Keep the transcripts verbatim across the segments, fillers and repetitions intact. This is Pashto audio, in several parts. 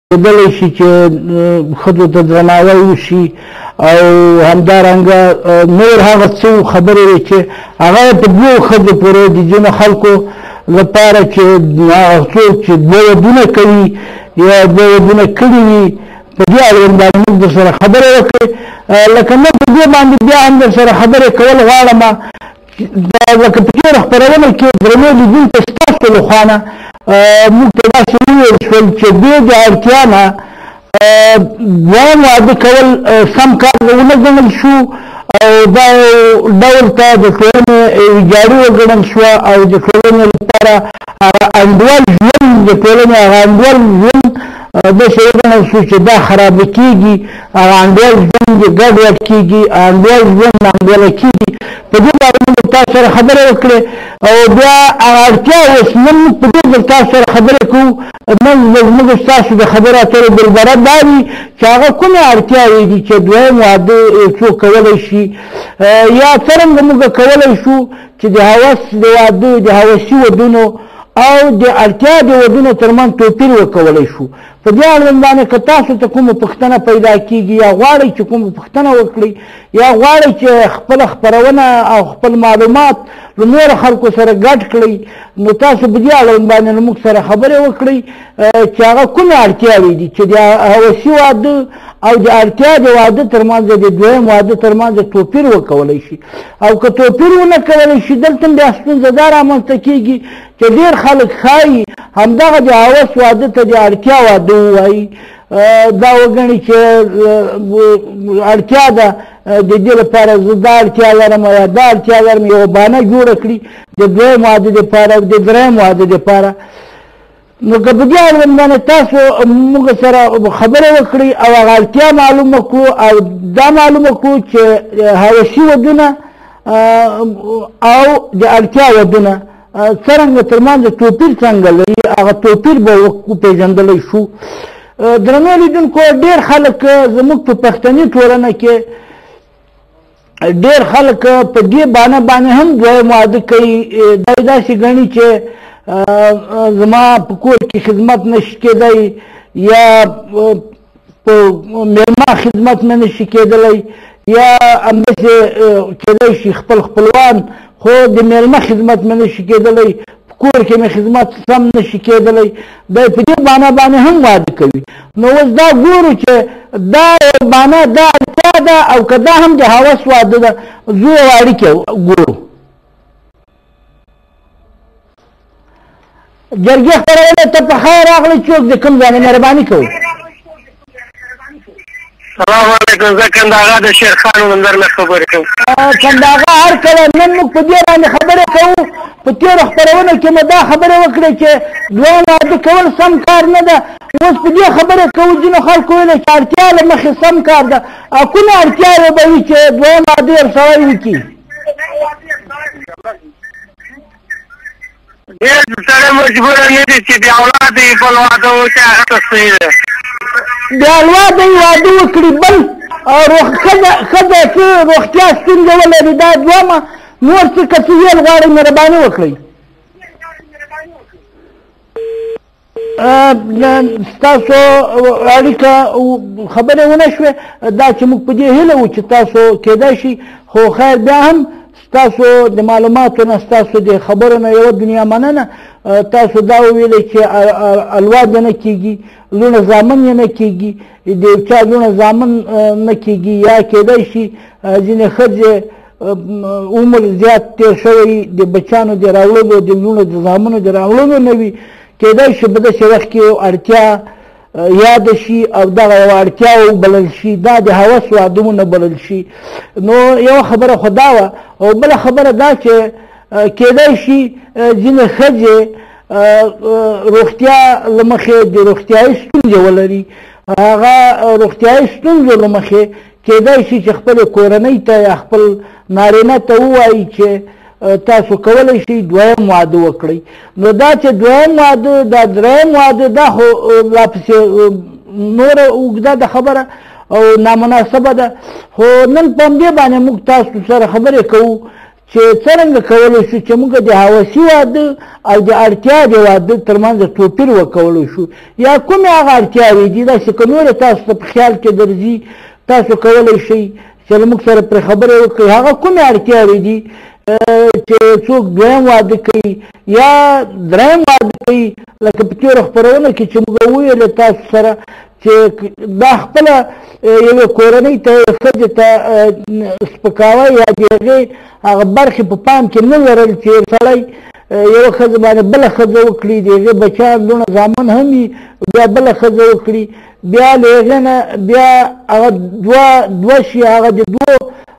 کېدلی شي چې ښځو ته درناوی وشي او همدارنګه نور هغه څه خبرې وې چې هغه په دوو ښځو پورې د ځینو خلکو لپاره چې څوک چې دوه ودونه کوي یا دوه ودونه کړي وي په دې اړوند باندې موږ درسره خبرې وکړې لکه موږ په دې باندې بیا هم درسره خبرې کول غواړم لکه په تېره خپرونه کې درنو لیدونکو ستاسو له خوا نه موږ ته داسې وویل شول چې دې د اړتیا نه دویم واده کول سم کار ونه ګڼل شو او دا ډول ته د ټولنې ویجاړي وګڼل شوه او د ټولنې لپاره هغه انډول ژوند د ټولنې هغه انډول ژوند داسې وګڼل شو چې دا خرابه کېږي هغه انډول ژوند یې ګډوډ کېږي انډول ژوند ناانډوله کېږي په دې باره موږ تاسو سره خبرې وکړې او بیا هغه اړتیا اوس نن موږ په دې ځل تاسو سره خبرې کوو نن زموږ ستاسو د خبرو اترو بلبره دا وي چې هغه کومې اړتیاوې دي چې دویم واده څوک کولی شي یا څرنګه موږ کولی شو چې د هوس د واده د هوسي ودونو او د اړتیا د ودونو ترمنځ توپیر وکولی شو په دې اړوند باندې که تاسو ته کومه پوښتنه پیدا کېږي یا غواړئ چې کومه پوښتنه وکړئ یا غواړئ چې خپله خپرونه او خپل معلومات له نورو خلکو سره ګډ کړئ نو تاسو په دې اړوند باندې له موږ سره خبرې وکړئ چې هغه کومې اړتیاوې دي چې د هوسي واده او د اړتیا د واده ترمنځ د دویم واده ترمنځ توپیر وکولی شي او که توپیر ونه کولی شي دلته بیا ستونزه دا رامنځته کېږي چې ډېر خلک ښایي همدغه د هوس واده ته د اړتیا واده ووایي دا وګڼي چې اړتیا ده د دې لپاره زه دا اړتیا لرم یا دا اړتیا لرم یوه بانه جوړه کړي د دویم واده دپاره د دریم واده دپاره نو که په دې اړوند باندې تاسو موږ سره خبرې وکړئ او هغه اړتیا معلومه کړو او دا معلومه کړو چې هوسي ودونه او د اړتیا ودونه څرنګه ترمنځ توپیر څنګه لري هغه توپیر به وپېژندلی شو درنو لیدونکو ډېر خلک زموږ په پښتني ټولنه کې ډېر خلک په دې بانه باندې هم دویم واده کوي دا یې داسې ګڼي چې زما په کور کې خدمت نشي کېدی یا په میلمه خدمت مې نشي کېدلی یا همداسې کېدی شي خپل خپلوان خو د میلمه خدمت مې نشي کېدلی په کور کې مې خدمت سم نشي کېدلی دی په دې بانه باندې هم واده کوي نو اوس دا ګورو چې دا بانه دا اړتیا ده او که دا هم د هوس واده ده زه یو اړیکې ګورو جرګې خپرونه ته په خیر راغلی څوک د کوم ځای نه مهرباني کوئ سلام علیکم زه کندهار د شیرخان منظر نه خبرې کوم کندهار هر کله نن موږ په دې باندې خبرې کوو په تېرو خپرونو کې مو دا خبرې وکړې چې دویم واده کول سم کار نه ده اوس په دې خبرې کوو ځینو خلکو ویلې چې اړتیا له مخې سم کار ده او کومې اړتیاوې به وي چې دویم واده یو سړی وکړي ډېر سړی مجبوره نه دي چې بې اولاده یې بل واده وکړي هغه ته صحیح ده بې اولاده یې واده وکړي بل ښځه چې روغتیا ستونزه ولري دا دویمه نور څه که څه ویل غواړئ مهرباني وکړئ ستاسو اړیکه خبرې ونه شوې دا چې موږ په دې هیله وو چې تاسو کېدای شي خو خیر بیا هم ستاسو د معلوماتو نه ستاسو د خبرو نه یوه دنیا مننه تاسو دا وویلئ چې الواد یې نه کېږي لوڼه زامن یې نه کېږي د یو چا لوڼه زامن نه کېږي یا کېدای شي ځینې ښځې عمر زیات تېر شوی د بچیانو د راوړلو د لوڼو د زامنو د راوړلو نه وي کېدای شي په داسې وخت کې اړتیا یاده شي او دغه یوه اړتیا وبلل شي دا د هوس واده ونه بلل شي نو یوه خبره خو دا وه او بله خبره دا چې کېدای شي ځینې ښځې روغتیا له مخې د روغتیایي ستونزې ولري هغه روغتیایي ستونزو له مخې کېدای شي چې خپلې کورنۍ ته یا خپل نارینه ته ووایي چې تاسو کولی شئ دویم واده وکړئ نو دا چې دویم واده دا دریم واده دا خو لا پسې نوره اوږده ده خبره او نامناسبه ده خو نن په همدې باندې موږ تاسو سره خبرې کوو چې څرنګه کولی شو چې موږ د هوسي واده او د اړتیا د واده ترمنځ توپیر وکولی شو یا کومې هغه اړتیاوې دي داسې که نورې تاسو ته په خیال کې درځي تاسو کولی شئ چې له موږ سره پرې خبرې وکړئ هغه کومې اړتیاوې دي چې څوک دویم واده کوي یا دریم واده کوي لکه په تېرو خپرونه کې چې موږ وویل تاسو سره چې دا خپله یوې کورنۍ ته ښځې ته سپکاوی یا د هغې هغه برخې په پام کې نه لرل چې سړی یوه ښځه باندې بله ښځه وکړي د هغې بچیان لوڼه زامن هم وي بیا بله ښځه وکړي بیا له هغې نه بیا هغه دوه دوه شي هغه د دوو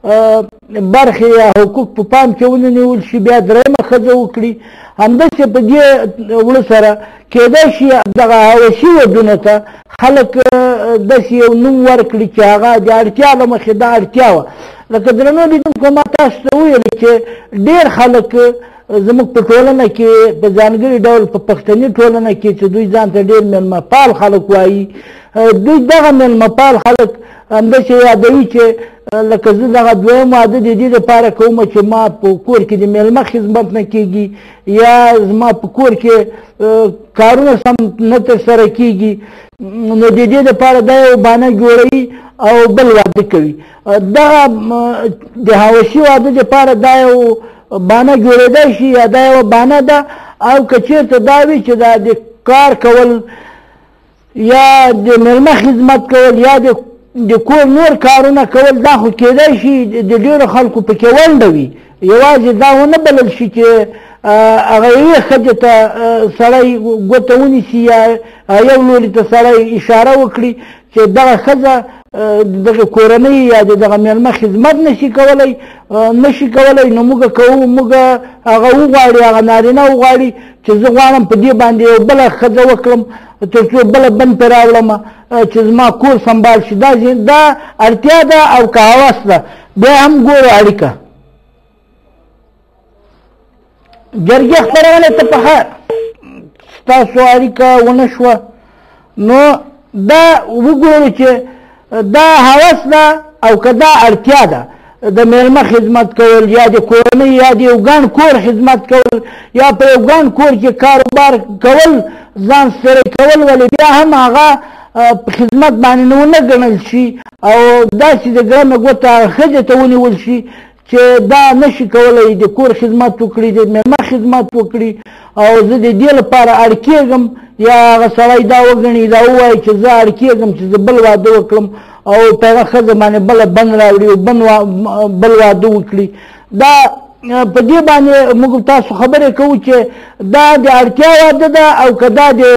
برخې یا حقوق په پام کې ونیول شي بیا درېیمه ښځه وکړي همداسې په دې وړه سره کېدای شي دغه هوسي ودونو ته خلک داسې یو نوم ورکړي چې هغه د اړتیا له مخې دا اړتیا وه لکه درنو لیدونکو ما تاسو ته وویل چې ډېر خلک زموږ په ټولنه کې په ځانګړي ډول په پښتني ټولنه کې چې دوی ځان ته ډېر میلمه پال خلک وایي دوی دغه میلمه پال خلک همداسې یادوي چې لکه زه دغه دویم واده د دې لپاره کوم چې ما په کور کې د میلمه خدمت نه کېږي یا زما په کور کې کارونه سم نه ترسره کېږي نو د دې لپاره دا یو بانه جوړوي او بل واده کوي دغه د هوسي واده لپاره دا یو بانه جوړېدای شي یا دا یوه بانه ده او که چېرته دا وي چې دا د کار کول یا د میلمه خدمت کول یا د د کور نور کارونه کول دا خو کېدای شي د ډېرو خلکو پکې ونډه وي یوازې دا ونه بلل شي چې هغه یوې ښځې ته سړی ګوته ونیسي یا یو لوري ته سړی اشاره وکړي چې دغه ښځه دغه کورنۍ یا د دغه میلمه خدمت نشي کولی نشي کولی نو موږ کوو موږ هغه وغواړي هغه نارینه وغواړي چې زه غواړم په دې باندې یو بله ښځه وکړم تر څو بله بند پرې راوړم چې زما کور سنبال شي دا دا اړتیا ده او که هوس ده بیا هم ګورو اړیکه جرګې خپرونې ته په خیر ستاسو اړیکه ونه شوه نو دا وګورو چې دا هوس ده او که دا اړتیا ده د میلمه خدمت کول یا د کورنۍ یا د یو ګڼ کور خدمت کول یا په یو ګڼ کور کې کاروبار کول ځان سره کول ولې بیا هم هغه په خدمت باندې نه ونه ګڼل شي او داسې د ګرمه ګوته ښځې ته ونیول شي چې دا نشي کولی د کور خدمت وکړي د میلمه خدمت وکړي او زه د دې لپاره اړ کېږم یا هغه سړی دا وګڼي دا ووایي چې زه اړ کېږم چې زه بل واده وکړم او په هغه ښځه باندې بله بند راوړي او بل واده وکړي دا په دې باندې موږ تاسو خبرې کوو چې دا د اړتیا واده ده او که دا د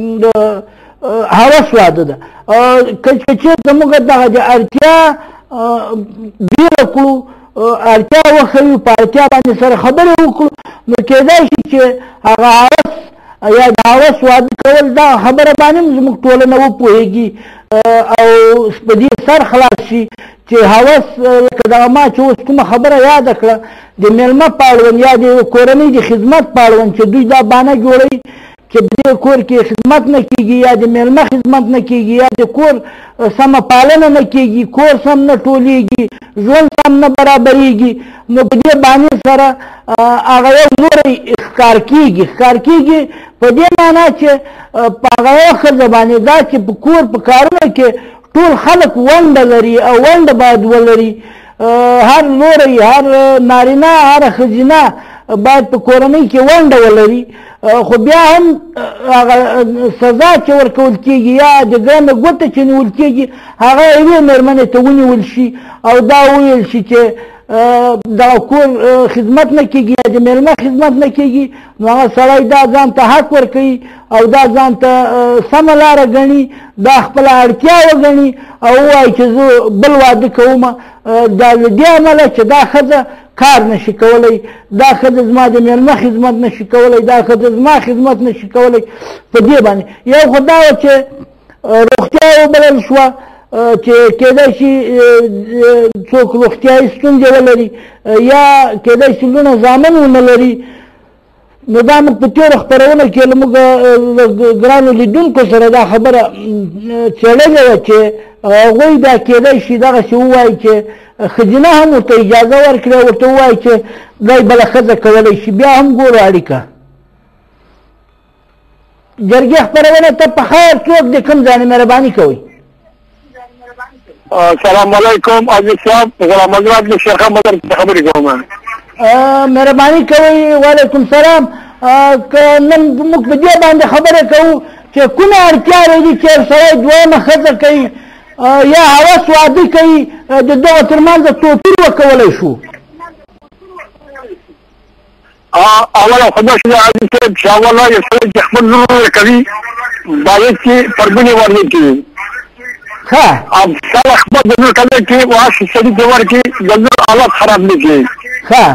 هوس واده ده که چېرته موږ دغه د اړتیا بیره کړو اړتیا وښیو په اړتیا باندې سره خبرې وکړو نو کېدای شي چې هغه هوس یا د هوس واده کول دا خبره باندې هم زموږ ټولنه وپوهېږي او په دې سر خلاص شي چې هوس لکه دغه ما چې اوس کومه خبره یاده کړه د میلمه په اړوند یا د کورنۍ د خدمت په اړوند چې دوی دا بانه جوړوي چې په دې کور کې خدمت نه کېږي یا د میلمه خدمت نه کېږي یا د کور سمه پالنه نه کېږي کور سم نه ټولېږي ژوند سم نه برابرېږي نو په دې باندې سره هغه یو لوری ښکار کېږي ښکار کېږي په دې معنا چې په هغه یوه ښځه باندې دا چې په کور په کارونو کې ټول خلک ونډه لري او ونډه باید ولري هر لوری هر نارینه هر ښځینه باید په کورنۍ کې ونډه ولري خو بیا هم هغه سزا چې ورکول کېږي یا د ګرمه ګوته چې نیول کېږي هغه یوې مېرمنې ته ونیول شي او دا وویل شي چې دغه کور خدمت نه کېږي یا د میلمه خدمت نه کېږي نو هغه سړی دا ځان ته حق ورکوي او دا ځان ته سمه لاره ګڼي دا خپله اړتیا وګڼي او ووایي چې زه بل واده کوم دا له دې امله چې دا ښځه کار نشي کولی دا ښځه زما د میلمه خدمت نشي کولی دا ښځه زما خدمت نشي کولی په دې باندې یو خو دا وه چې روغتیا وبلل شوه چې کېدای شي څوک روغتیایي ستونزې ولري یا کېدای شي لوڼه زامن ونه لري نو دا موږ په تېرو خپرونه کې له موږ ګرانو لیدونکو سره دا خبره څېړلې وه چې هغوی دا کېدی شي دغسې ووایي چې ښځینه هم ورته اجازه ورکړي او ورته ووایي چې دی بله ښځه کولی شي بیا هم ګورو اړیکه جرګې خپرونه ته په خیر څوک د کوم ځای نه مهرباني کوئ السلام علیکم عزیز صاحب غلام حضرت له شیخ احمد خبرې کوم مهرباني کوئ وعلیکم سلام که نن موږ په دې باندې خبرې کوو چې کومه اړتیا لري چې یو سړی دویمه ښځه کوي یا هوس واده کوي د دغو تر منځه توپیر وکولی شو اوله خدا شي عزیز صاحب چې اوله یو سړی چې خپل زړه کوي باید چې پرګونې ورنه کوي ښه او سره خپل زړه کوي چې واسې سړي ته ورکړي د زړه حالت خراب نه کړي ښه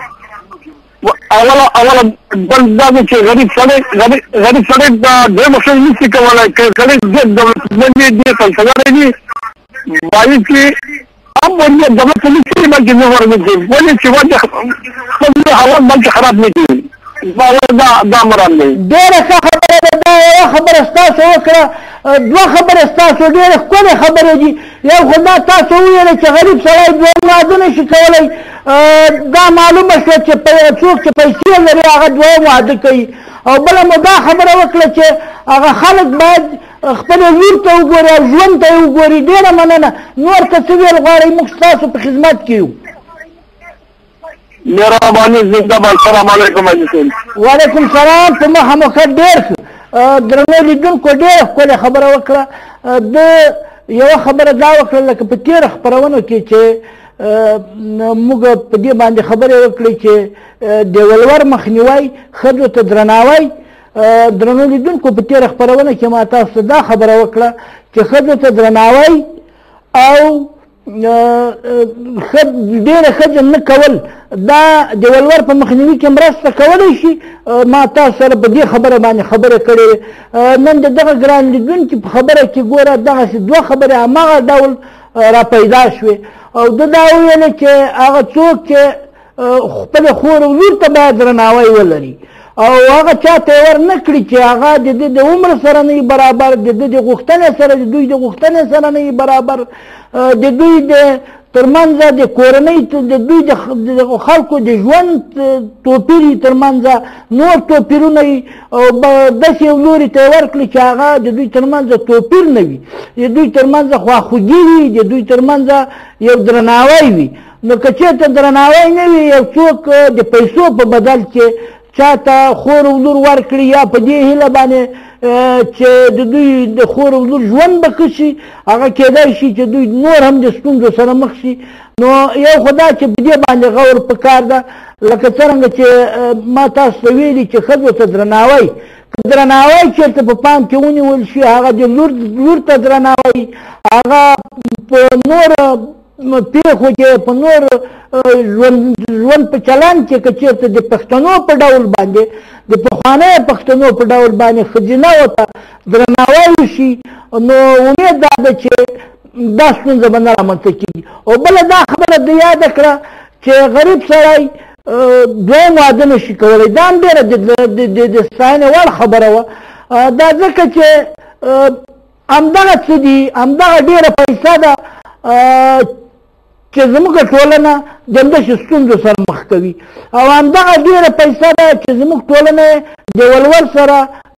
اوله اوله بل دا چې غریب سړی غریب سړی دا دویمه ښځه نشي کولی که سړی ډېر دولتمند وي ډېر پیسهدار وي باید چې هم ورنه دولت ته نشي بلکې نه ورنه کړي ولې چې وجه خپل حالت بلکې خراب نه کړي دا دا مرام دی ډېره ښه خبره ده دا یوه خبره ستاسو وکړه دوه خبرې ستاسو ډېرې ښکلې خبرې دي یو خو دا تاسو وویله چې غریب سړی دویم واده نه شي کولی دا معلومه شوه چې څوک چې پیسې لري هغه دویم واده کوي او بله مو دا خبره وکړه چې هغه خلک باید خپلې لور ته وګوري او ژوند ته یې وګوري ډېره مننه نور که څه ویل غواړئ موږ ستاسو په خدمت کې یو مهرباني زنده باد السلام علیکم عزیز صاحب وعلیکم سلام په مخه مو ښه ډېر ښه درنو لیدونکو ډېره ښکلې خبره وکړه د یوه خبره دا وکړه لکه په تېره خپرونو کې چې موږ په دې باندې خبرې وکړې چې د ولور مخنیوی ښځو ته درناوی درنو لیدونکو په تېره خپرونه کې ما تاسو ته دا خبره وکړه چې ښځو ته درناوی او ډېره ښځه نه کول دا د ولور په مخنیوي کې مرسته کولی شي ما تاسو سره په دې خبره باندې خبرې کړې نن د دغه ګران لیدونکي په خبره کې ګوره دغسې دوه خبرې هماغه ډول را پیدا شوې او ده دا وویله چې هغه څوک چې خپلې خور او لور ته باید درناوی ولري او هغه چا ته یې ور نه کړي چې هغه د ده د عمر سره نه برابر د ده د غوښتنې سره د دوی د غوښتنې سره نه برابر د دوی د ترمنځه د کورنۍ د دوی د خلکو د ژوند توپیر یې ترمنځه نور توپیرونه یي او داسې یو لوري ته یې ورکړي چې هغه د دوی ترمنځه توپیر نه وي د دوی ترمنځه خواخوږي وي د دوی ترمنځه یو درناوی وي نو که چېرته درناوی نه وي یو څوک د پیسو په بدل کې چاته خور او لور ورکړي یا په دې هیله باندې چې د دوی د خور او لور ژوند به ښه شي هغه کېدای شي چې دوی نور هم د ستونزو سره مخ شي نو یو خو دا چې په دې باندې غور پکار ده لکه څرنګه چې ما تاسو ته ویلي چې ښځو ته درناوی که درناوی چېرته په پام کې ونیول شي هغه د لور لور ته درناوی هغه په نوره پیښو کې په نور ژوند په چلند کې که چېرته د پښتنو په ډول باندې د پخوانیو پښتنو په ډول باندې ښځینه ورته درناوی وشي نو امید دا ده چې دا ستونزه به نه رامنځته کېږي او بله دا خبره د یاده کړه چې غریب سړی دویم واده نه شي کولی دا هم ډېره د ستاینې وړ خبره وه دا ځکه چې همدغه څه دي همدغه ډېره پیسه ده چې زموږ ټولنه د همداسې ستونزو سره مخ کوي او همدغه ډېره پیسه ده چې زموږ ټولنه د ولور سره